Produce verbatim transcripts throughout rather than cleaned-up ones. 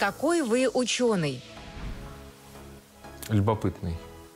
Какой вы ученый? Любопытный.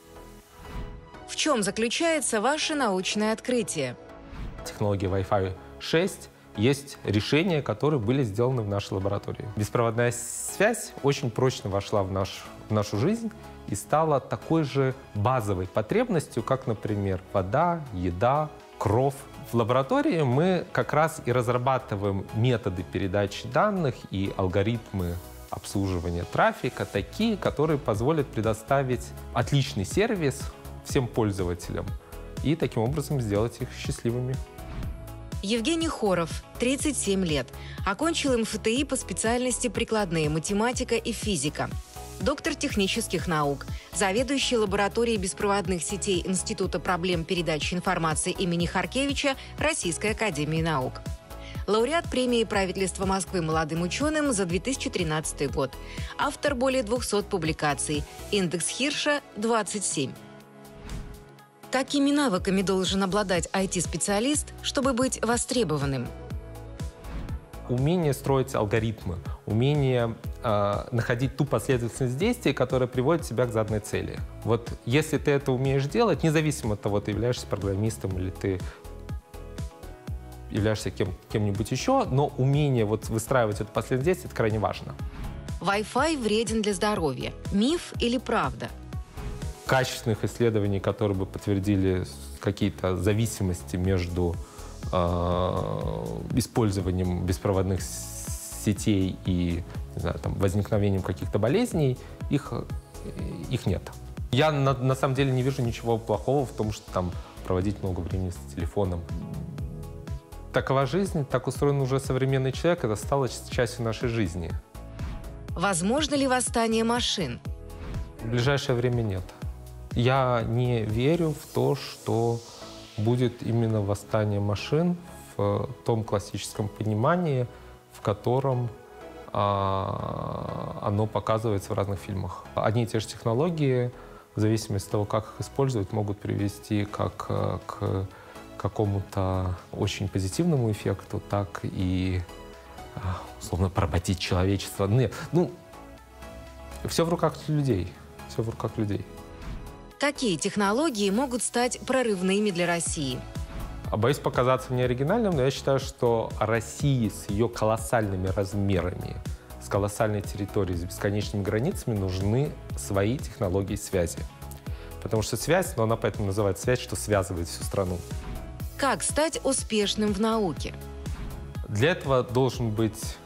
В чем заключается ваше научное открытие? Технология Wi-Fi шесть есть решения, которые были сделаны в нашей лаборатории. Беспроводная связь очень прочно вошла в, наш, в нашу жизнь и стала такой же базовой потребностью, как, например, вода, еда, кров. В лаборатории мы как раз и разрабатываем методы передачи данных и алгоритмы обслуживания трафика, такие, которые позволят предоставить отличный сервис всем пользователям и таким образом сделать их счастливыми. Евгений Хоров, тридцать семь лет, окончил эм эф тэ и по специальности прикладные математика и физика. Доктор технических наук, заведующий лабораторией беспроводных сетей Института проблем передачи информации имени Харкевича Российской академии наук. Лауреат премии правительства Москвы молодым ученым за две тысячи тринадцатый год. Автор более двухсот публикаций. Индекс Хирша двадцать семь. Какими навыками должен обладать ай ти-специалист, чтобы быть востребованным? Умение строить алгоритмы, умение э, находить ту последовательность действий, которая приводит тебя к заданной цели. Вот если ты это умеешь делать, независимо от того, ты являешься программистом или ты являешься кем, кем-нибудь еще, но умение вот выстраивать эту последовательность действий — это крайне важно. Wi-Fi вреден для здоровья. Миф или правда? Качественных исследований, которые бы подтвердили какие-то зависимости между э, использованием беспроводных сетей и, не знаю, там, возникновением каких-то болезней, их, их нет. Я на, на самом деле не вижу ничего плохого в том, что там проводить много времени с телефоном. Такова жизнь, так устроен уже современный человек, это стало частью нашей жизни. Возможно ли восстание машин? В ближайшее время нет. Я не верю в то, что будет именно восстание машин в том классическом понимании, в котором а, оно показывается в разных фильмах. Одни и те же технологии, в зависимости от того, как их использовать, могут привести как к какому-то очень позитивному эффекту, так и, условно, поработить человечество. Нет, ну, все в руках людей. Все в руках людей. Какие технологии могут стать прорывными для России? Боюсь показаться неоригинальным, но я считаю, что России с ее колоссальными размерами, с колоссальной территорией, с бесконечными границами нужны свои технологии связи. Потому что связь, но она поэтому называется связь, что связывает всю страну. Как стать успешным в науке? Для этого должен быть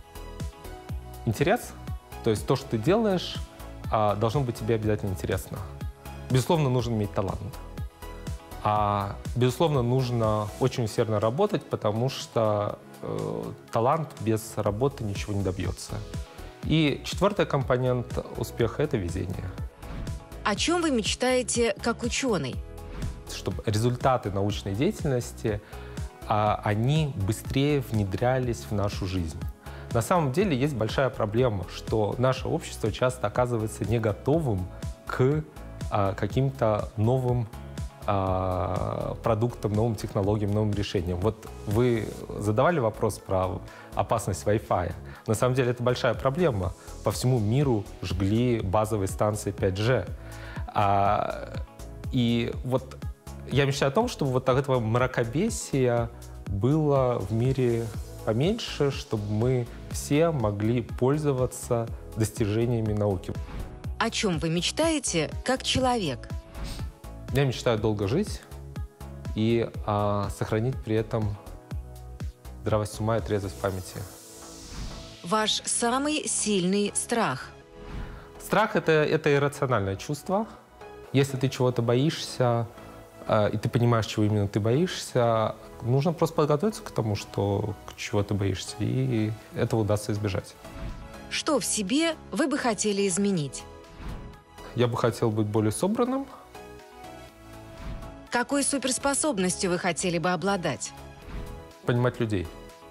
интерес, то есть то, что ты делаешь, должно быть тебе обязательно интересно. Безусловно, нужно иметь талант. А, безусловно, нужно очень усердно работать, потому что э, талант без работы ничего не добьется. И четвертый компонент успеха — это везение. О чем вы мечтаете как ученый? Чтобы результаты научной деятельности, а, они быстрее внедрялись в нашу жизнь. На самом деле есть большая проблема, что наше общество часто оказывается не готовым к а, каким-то новым а, продуктам, новым технологиям, новым решениям. Вот вы задавали вопрос про опасность Wi-Fi. На самом деле это большая проблема. По всему миру жгли базовые станции пять джи. А, и вот я мечтаю о том, чтобы вот этого мракобесия было в мире поменьше, чтобы мы все могли пользоваться достижениями науки. О чем вы мечтаете как человек? Я мечтаю долго жить и а, сохранить при этом здравость ума и трезвость памяти. Ваш самый сильный страх? Страх — это, это иррациональное чувство. Если ты чего-то боишься, а, и ты понимаешь, чего именно ты боишься, нужно просто подготовиться к тому, что, к чего ты боишься, и этого удастся избежать. Что в себе вы бы хотели изменить? Я бы хотел быть более собранным. Какой суперспособностью вы хотели бы обладать? Понимать людей.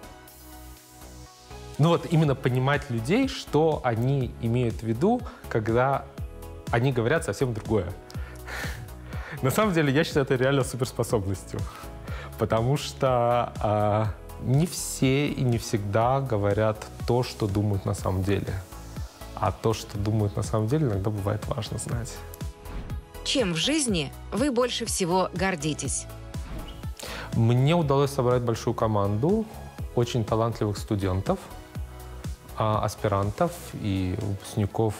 Ну вот именно понимать людей, что они имеют в виду, когда они говорят совсем другое. На самом деле, я считаю это реально суперспособностью. Потому что э, не все и не всегда говорят то, что думают на самом деле. А то, что думают на самом деле, иногда бывает важно знать. Чем в жизни вы больше всего гордитесь? Мне удалось собрать большую команду очень талантливых студентов, аспирантов и выпускников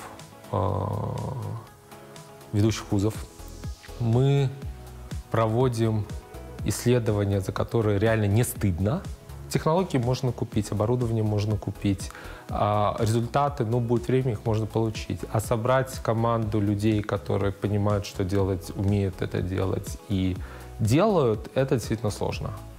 ведущих вузов. Мы проводим исследования, за которые реально не стыдно. Технологии можно купить, оборудование можно купить, а результаты, ну, будет время, их можно получить. А собрать команду людей, которые понимают, что делать, умеют это делать и делают, это действительно сложно.